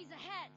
Enemies ahead!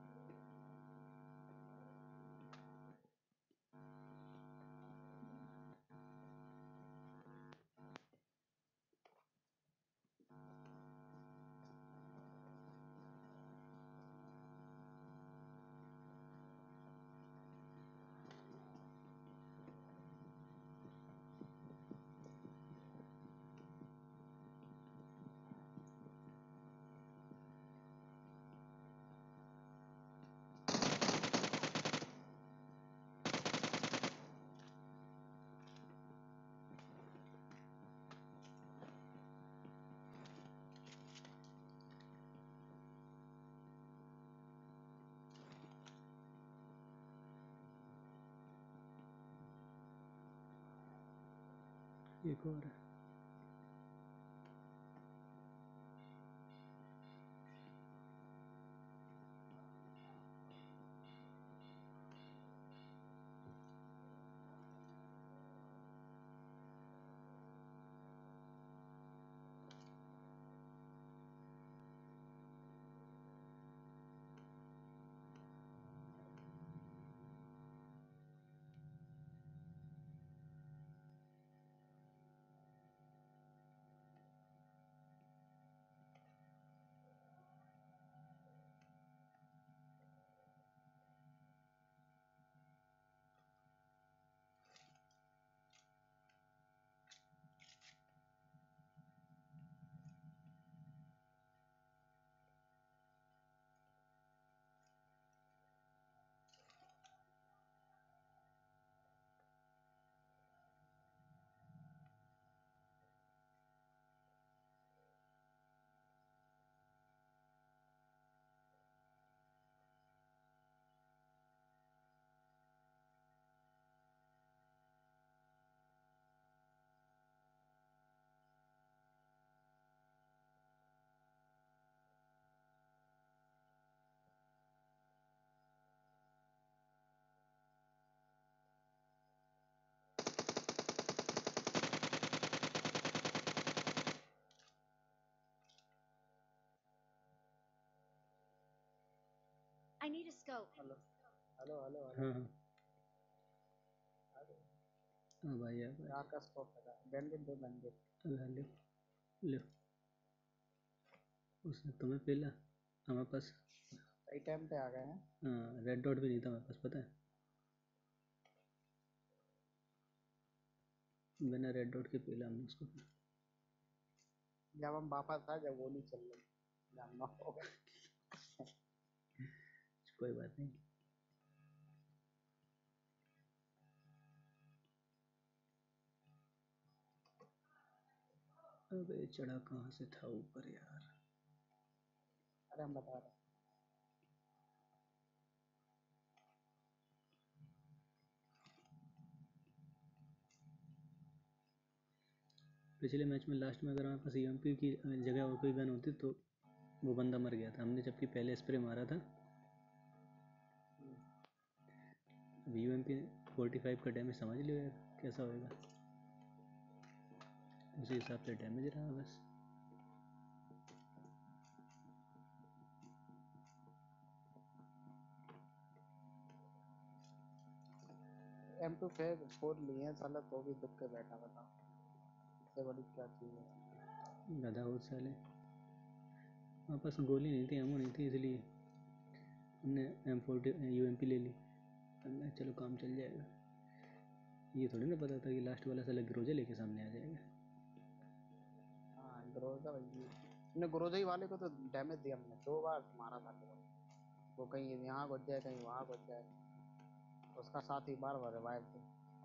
एक और है। I need a scope. Hello hello hello हाँ हाँ हाँ भाई यार भाई। यार का स्कोप है बैंडेड दो बैंडेड अल्लाह ले ले उसने तुम्हें पहला हमारे पास सही टाइम पे आ गए हैं। हाँ रेड डॉट भी नहीं था हमारे पास पता है। बिना रेड डॉट के पहला हमने उसको। जब हम वापस आए जब वो नहीं चल रही जानना होगा। कोई बात नहीं। अबे चढ़ा कहाँ से था ऊपर यार। अरे हम बता रहे पिछले मैच में लास्ट में अगर हमारे पास यूएमपी की जगह और कोई गन होती तो वो बंदा मर गया था। हमने जबकि पहले स्प्रे मारा था। अब यूएमपी 45 का डैमेज समझ लियो यार कैसा होएगा। उसी हिसाब से डैमेज रहा बस। M24 लिए हैं साला तो भी दुख के बैठा बता इससे बड़ी क्या चीज है। गधा हो साले। हमारे पास गोली नहीं थी एमो नहीं थी इसलिए हमने M40 यूएमपी ले ली। हमने चलो काम चल जाएगा। ये थोड़ी ना पता था कि लास्ट वाला साला ग्रोजा लेके सामने आ जाएगा। हाँ ग्रोजा भाई हमने ग्रोजा ही वाले को तो डैमेज दिया हमने 2 बार मारा था वो कहीं यहाँ घुस जाए कहीं वहाँ घुस जाए उसका साथ ही बार बार रिवाइव थे।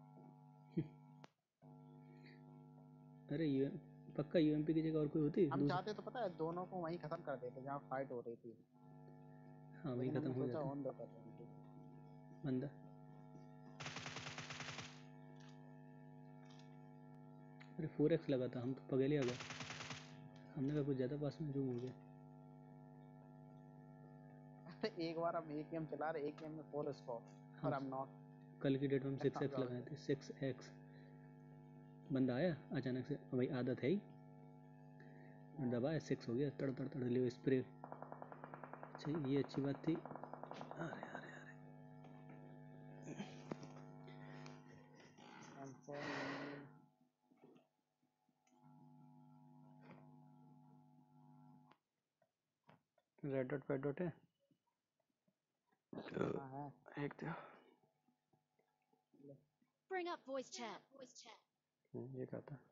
अरे ये पक्का यूएमपी की जगह और कोई होती हम चाहते तो पता है दोनों को वहीं खत्म कर देते जहाँ फाइट हो रही थी। हाँ वहीं खत्म हो जाता ऑन दो कर देंगे बंदा। अरे 4x लगा था हम तो पगले आ गए। हमने कहा कुछ ज़्यादा पास में जूम हो गया। एक बार हम एक गेम चला रहे एक गेम में 4 स्कोर और हम नॉक। कल की डेट में हम 6x लगाए थे 6x। बंदा आया अचानक से भाई आदत है ही दबाया 6 हो गया तड़ तड़ तड़ ले स्प्रे अच्छा ये अच्छी बात थी। अरे अरे अरे रेड डॉट है। हाँ है। एक तो Bring up voice chat. ये क्या था?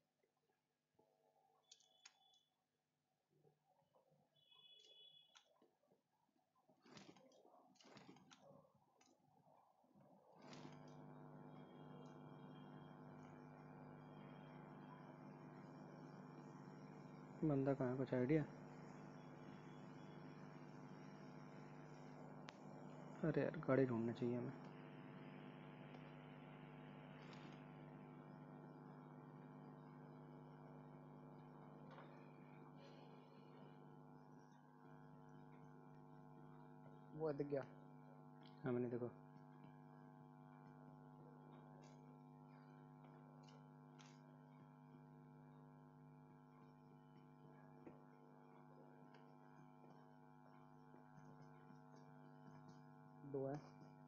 बंदा कहाँ है, कुछ आइडिया? अरे यार गाड़ी ढूंढनी चाहिए हमें। वो दिख गया। हाँ मैंने देखो। दो है।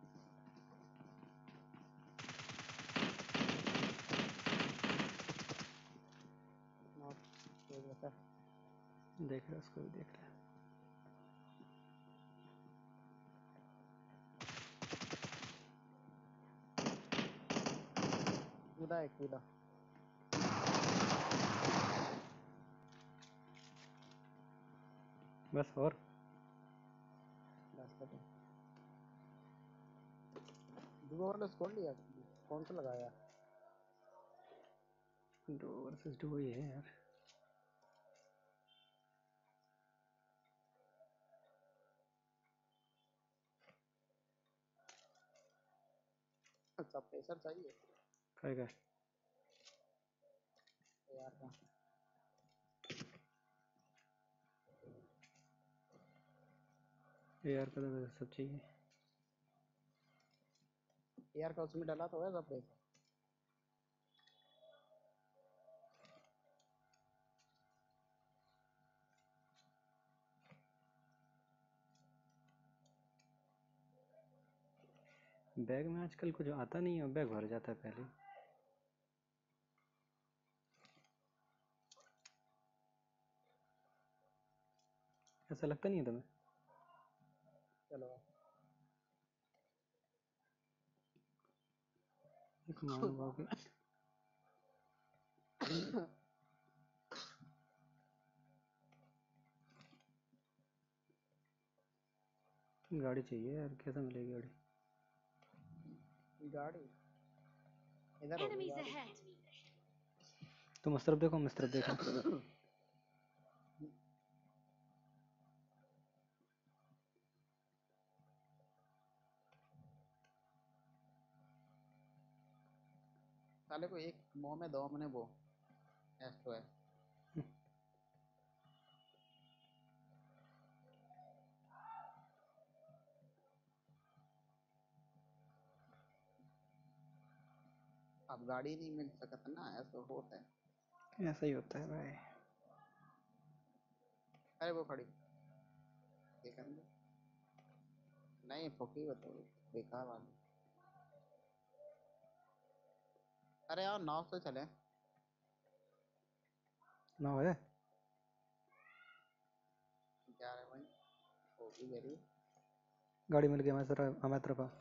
देख रहा है, उसको भी देख रहा है। कूदा है कूदा। बस और बस खत्म। दुआ वाला स्कोर लिया। कौन सा लगाया? 2 वर्सेस 2 ही है यार। अच्छा प्रेशर चाहिए काय का? यार का। यार का तो सब चाहिए। यार का उसमें डाला तो है सब प्रेशर। बैग में आजकल कुछ आता नहीं है, बैग भर जाता है पहले। ऐसा लगता नहीं है तुम्हें? चलो एक महानुभाव की गाड़ी चाहिए यार, कैसे मिलेगी गाड़ी? गाड़ी इधर होगी Enemies गाड़ी। ahead. तुम उस तरफ देखो, मैं इस तरफ देख रहा हूँ। साले को एक मुंह में दो मैंने वो एस्ट्रो है। अब गाड़ी नहीं मिल सकता ना, ऐसा होता है। ऐसा ही होता है भाई। अरे वो खड़ी देखा नहीं। नहीं फोकी बताओ बेकार वाली। अरे यार नाव से चले। ना है क्या है भाई? होगी मेरी। गाड़ी मिल गई हमारी तरफ आ।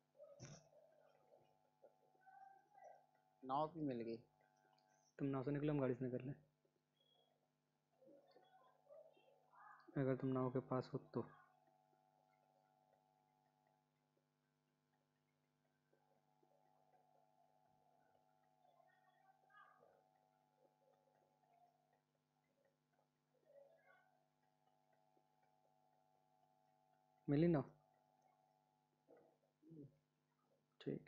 नाव भी मिल गई। तुम नाव से निकलो, हम गाड़ी से निकल लें। अगर तुम नाव के पास हो तो। मिली नाव? ठीक।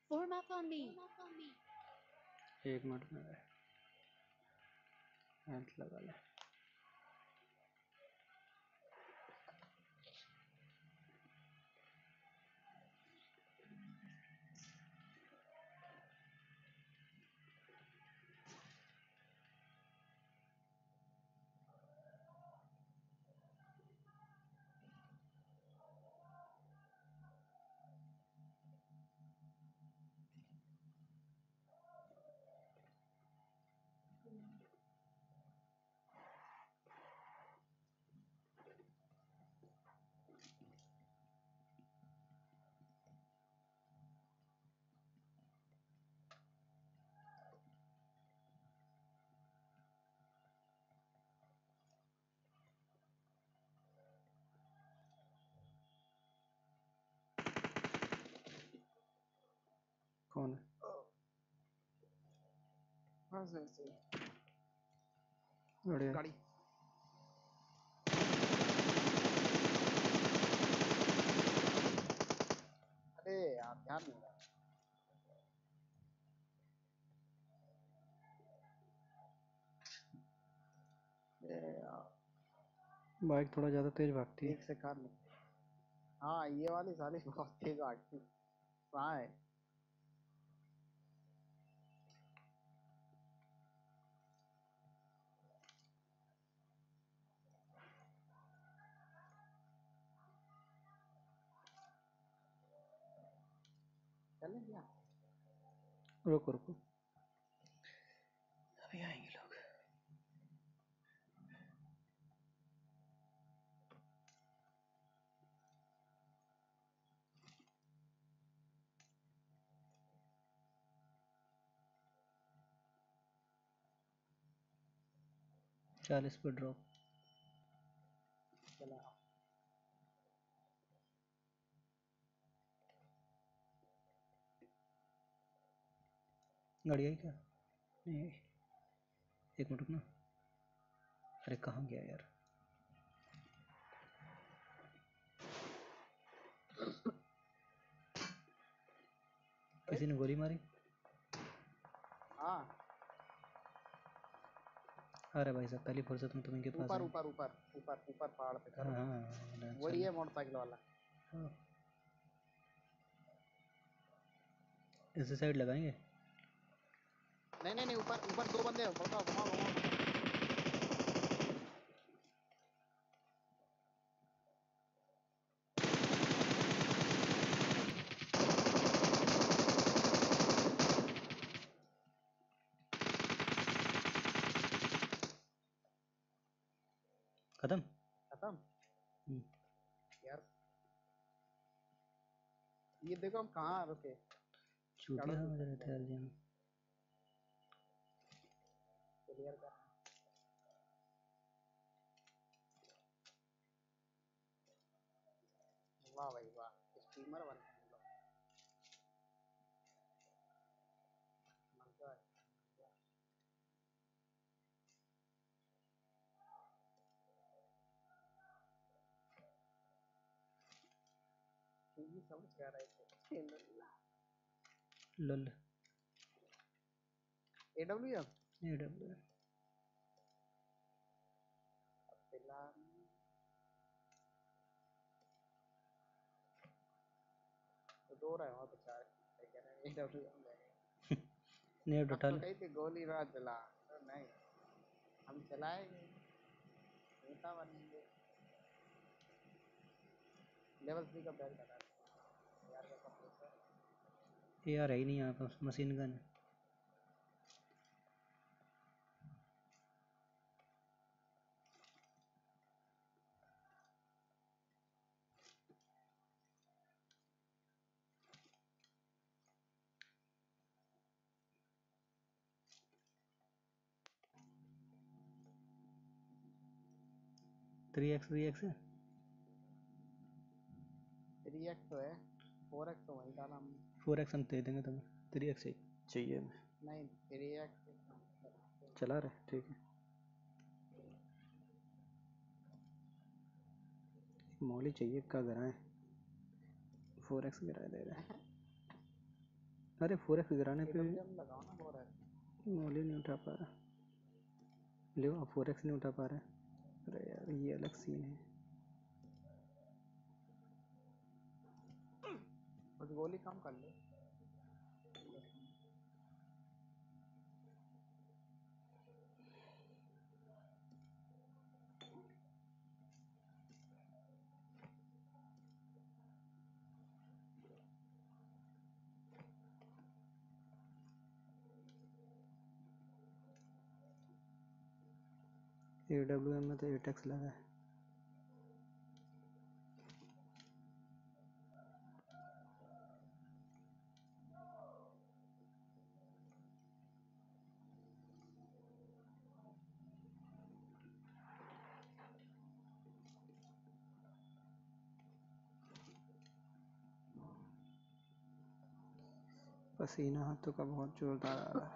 Form up on me. 1 minute में हेल्थ लगा ले। कौन है? बस ऐसे ही। बढ़िया। गाड़ी अरे यार ध्यान नहीं रहा। अरे यार बाइक थोड़ा ज़्यादा तेज भागती है। एक से कार नहीं। हाँ ये वाली साली बहुत तेज भागती है। कहाँ है? चले क्या? रुको रुको, अभी आएंगे लोग। चालीस पर ड्रॉप। चला गाड़ी आई क्या? नहीं आई। 1 मिनट रुकना। अरे कहाँ गया यार? किसी ने गोली मारी? हाँ अरे भाई साहब, पहली फुर्सत में तुम इनके पास ऊपर आए। ऊपर ऊपर ऊपर ऊपर पहाड़ पे हाँ करो। हाँ, वही है मोटरसाइकिल वाला। हाँ। इसी साइड लगाएंगे। नहीं नहीं नहीं ऊपर ऊपर 2 बंदे हैं। भगाओ भगाओ भगाओ। खत्म। खत्म हम्म, यार। ये देखो हम कहाँ रुके। चूतिया चढ़ो समझ रहे थे यार जी हम। क्लियर कर। वाह भाई वाह, स्टीमर बन गए हम लोग। मजा है। ये समझ क्या रहे थे? लल AWM AW। तो दो रहे वहाँ पे चार। कह रहे हैं AWM है। नेट अब उठा तो ले। कही थी गोली ना चला, तो नहीं हम चलाएंगे, नेता बनेंगे। लेवल 3 का बैग लगा यार का कंप्रेसर। यार है ही नहीं यहाँ पर, मशीन गन है। थ्री एक्स है। 3x तो है, 4x तो वहीं डाला हमने। 4x हम दे देंगे तुम्हें, 3x चाहिए हमें। नहीं 3x चला रहे, ठीक है। मॉली चाहिए, का गिराए 4x गिराए दे रहे हैं। अरे 4x गिराने पे AWM लगाओ ना और है मोली नहीं उठा पा रहा। ले 4x नहीं उठा पा रहा। अरे यार ये अलग सीन है। बस गोली कम कर ले AWM में तो 8x लगा है। पसीना हाथों का बहुत जोरदार आ रहा है।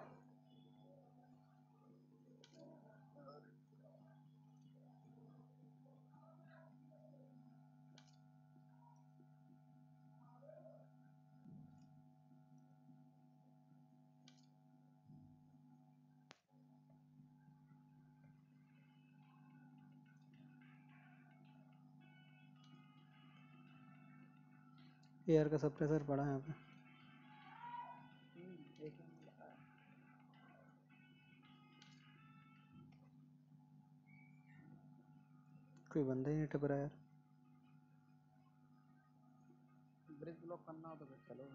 एयर का सप्रेसर पड़ा है यहाँ पे। एक कोई बंदा ही नहीं टप रहा यार। ब्रिज ब्लॉक करना हो तो फिर चलो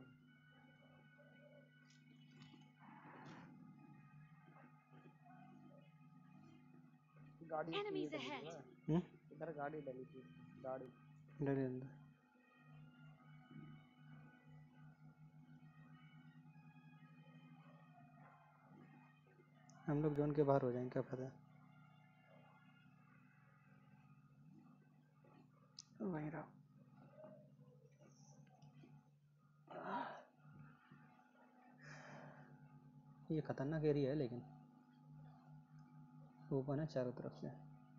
गाड़ी इसकी Enemies डली ahead. हुई है इधर गाड़ी डली थी गाड़ी डरे अंदर। हम लोग जोन के बाहर हो जाएंगे क्या पता है। वहीं रहो। ये खतरनाक एरिया है लेकिन ओपन है चारों तरफ से।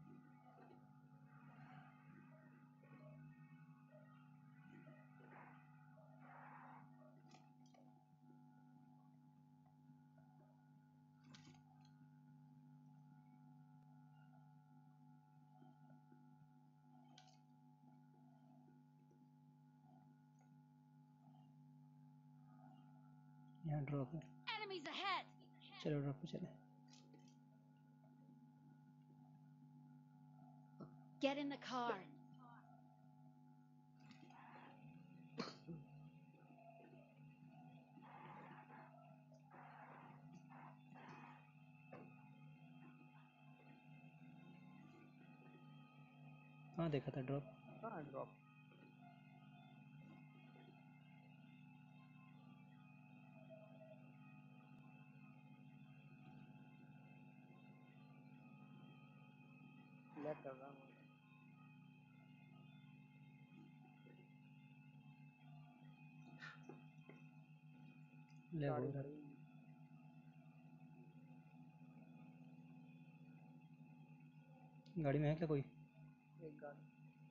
यहाँ ड्रॉप है। Enemies ahead. चलो ड्रॉप पे चले। Get in the car. हाँ देखा था ड्रॉप। कहाँ ड्रॉप लैग कर रहा हूँ लैग हो गाड़ी रहा खड़ी है। गाड़ी में है क्या कोई? एक गाड़ी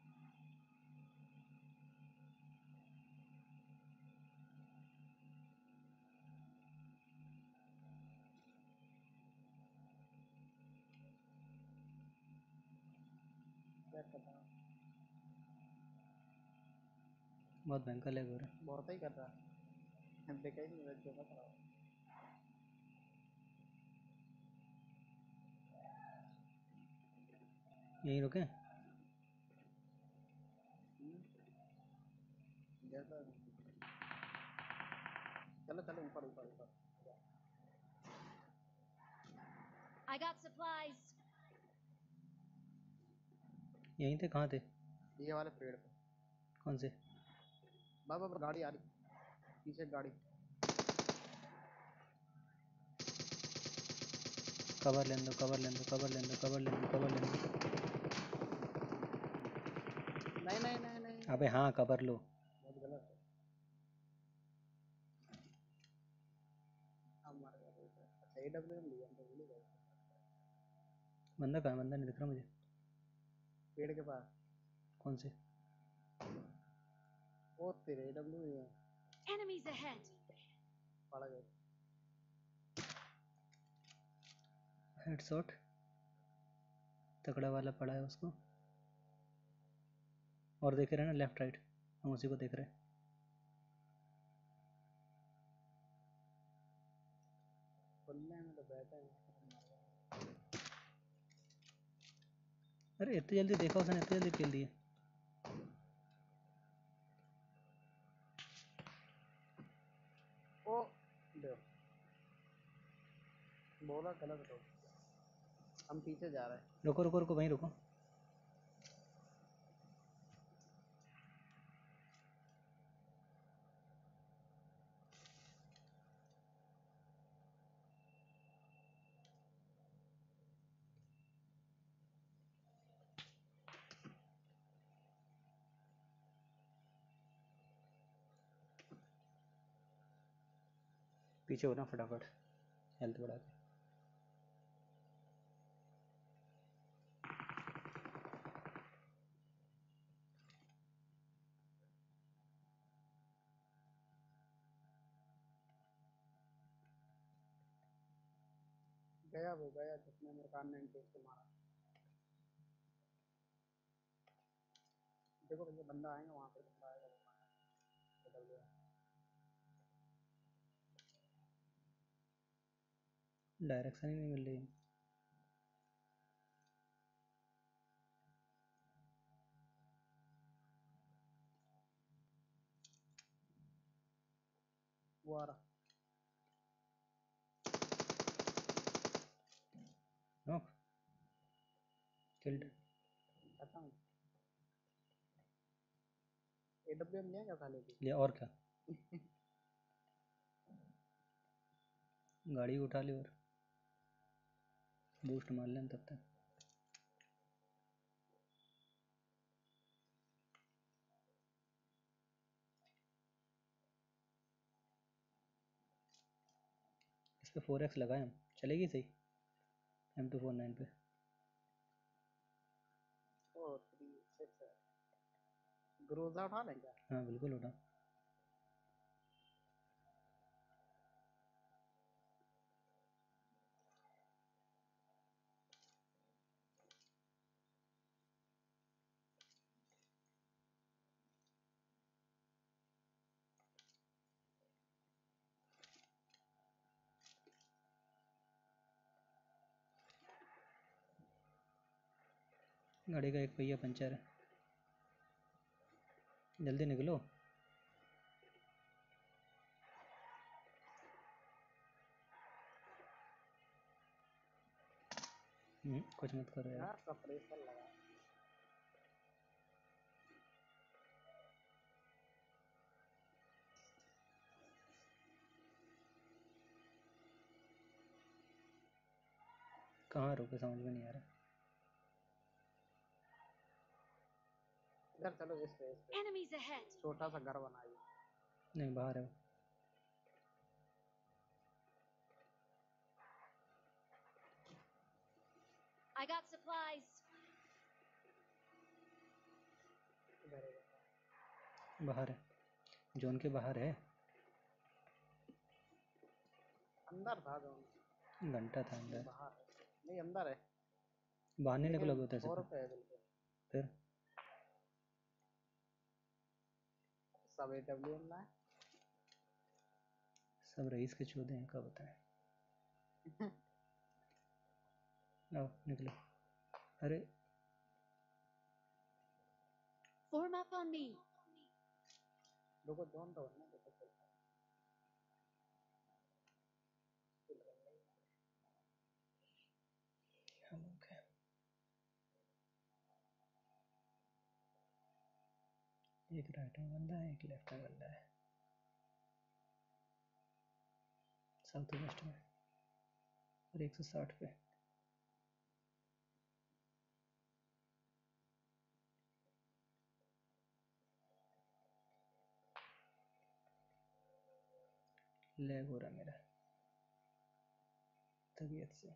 लैग कर रहा हूँ बहुत भयंकर लैग हो रहा है। बहुत ही कर रहा है देखा ही नहीं मैं जो कर रहा हूँ यहीं रुके। जैसा चलो चलो ऊपर ऊपर ऊपर I got supplies. यहीं थे कहाँ थे? ये वाले पेड़ पे कौन से? बाबा गाड़ी आ रही पीछे गाड़ी कवर लेने दो कवर लेने दो कवर लेने दो कवर लेने दो कवर लेने दो। नहीं नहीं नहीं नहीं अबे हाँ कवर लो। बहुत गलत है अब मार गया अच्छा AWM लिया हम तो भूल ही गए बंदा कहाँ है? बंदा नहीं दिख रहा मुझे। पेड़ के पास कौन से? वो तेरे AWM है Enemies ahead. पड़ गए। हेडशॉट तगड़ा वाला पड़ा है उसको। और देख रहे हैं ना लेफ्ट राइट, हम उसी को देख रहे हैं। खुलने में तो बैठे हैं। अरे इतनी जल्दी देखा उसने, इतनी जल्दी खेल दिया। ओ दे बोला गलत हो, हम पीछे जा रहे हैं। रुको रुको रुको, वहीं रुको। पीछे हो ना फटाफट, हेल्थ बढ़ा के। गया वो गया जिसने मेरे कान ने इंटेज से मारा। देखो भैया बंदा आएगा वहाँ पे, बंदा आएगा बदल गया। डायरेक्शन ही नहीं मिल रही। वो आ रहा। Knock, killed. खत्म। AWM लिया क्या साले की? लिया और क्या, गाड़ी उठा ली और बूस्ट मार लें तब तक। इस पे 4x लगाए हम, चलेगी सही M249 पे। 436 है। ग्रोजा उठा लें क्या? हाँ बिल्कुल उठा। गाड़ी का एक पहिया पंचर है, जल्दी निकलो। कुछ मत करो यार। यार सप्रेसर लगा। कहाँ रोके समझ में नहीं आ रहा। इधर चलो इस पे Enemies ahead. छोटा सा घर बनाइए। नहीं बाहर है वो। I got supplies. इधर है। बाहर है, जोन के बाहर है। अंदर था जो घंटा था अंदर। बाहर है। नहीं अंदर है, बाहर नहीं लेकिन निकलोगे तो ऐसे 4 तो। पे है बिल्कुल। फिर सब AWM लाए। सब रईस के चूदे हैं, कब बताएं। आओ निकलो। अरे Form up on me. रुको जोन तो बनना देखो चलता हम लोग हैं। एक राइट में बंदा है, एक लेफ्ट में बंदा है, साउथ वेस्ट में, और 160 पे। लैग हो रहा मेरा तबीयत से।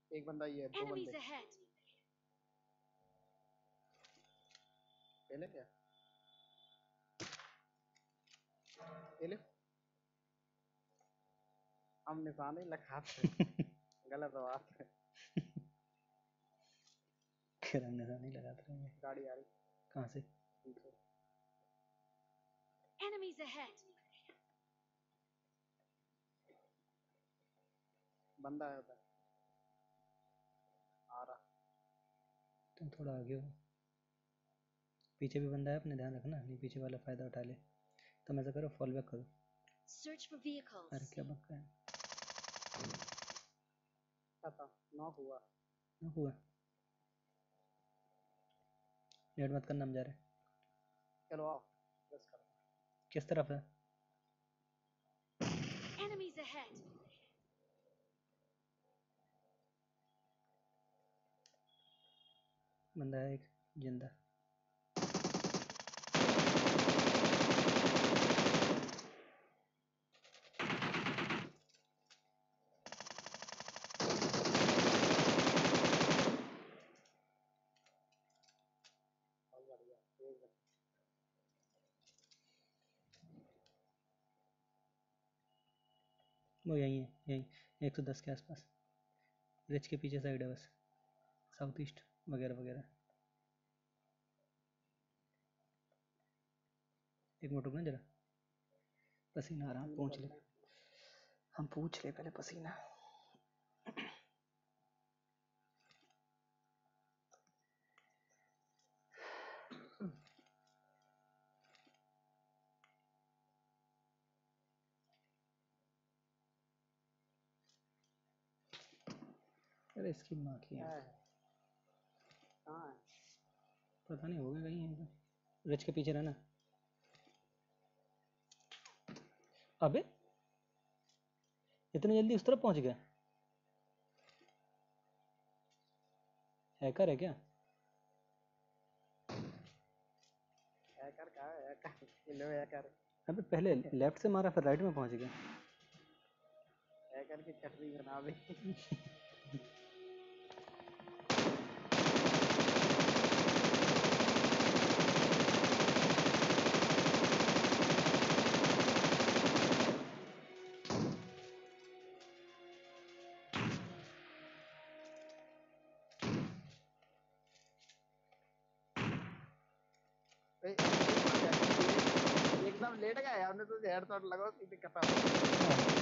एक बंदा ये है, 2 Enemies बंदे ahead. पहले क्या ये ले हम निशान ही लगाते गलत बात है फिर हमने नहीं लगाते रहेंगे। गाड़ी आ रही कहाँ से? पीछे Enemies ahead. बंदा है उधर आ रहा तुम थोड़ा आगे हो, पीछे भी बंदा है, अपने ध्यान रखना नहीं पीछे वाला फायदा उठा ले। तुम ऐसा करो फॉल बैक करो। Search for अरे vehicles. क्या बक है, पता नॉक हुआ ना हुआ। लेट मत करना, हम जा रहे हैं। चलो आओ बस करो किस तरफ है? Enemies ahead. बंदा है एक जिंदा। बहुत बढ़िया एक बंदा वो यहीं है, यहीं 110 के आसपास, रिच के पीछे साइड है बस, साउथ ईस्ट वगैरह वगैरह। एक मिनट रुकना जरा, पसीना आ रहा, पूछ ले, हम पूछ ले पहले पसीना। अरे इसकी माँ की है है, कहाँ है पता नहीं होगा कहीं है। रिच के पीछे रहना। अबे इतनी जल्दी उस तरफ पहुंच गया, हैकर है क्या? हैकर कहाँ है हैकर लो हैकर अबे पहले लेफ्ट से मारा फिर राइट में पहुंच गया। हैकर की चटनी बना दी ए, एकदम लेट गया हमने तो हेड शॉट लगाओ सीधे खत्म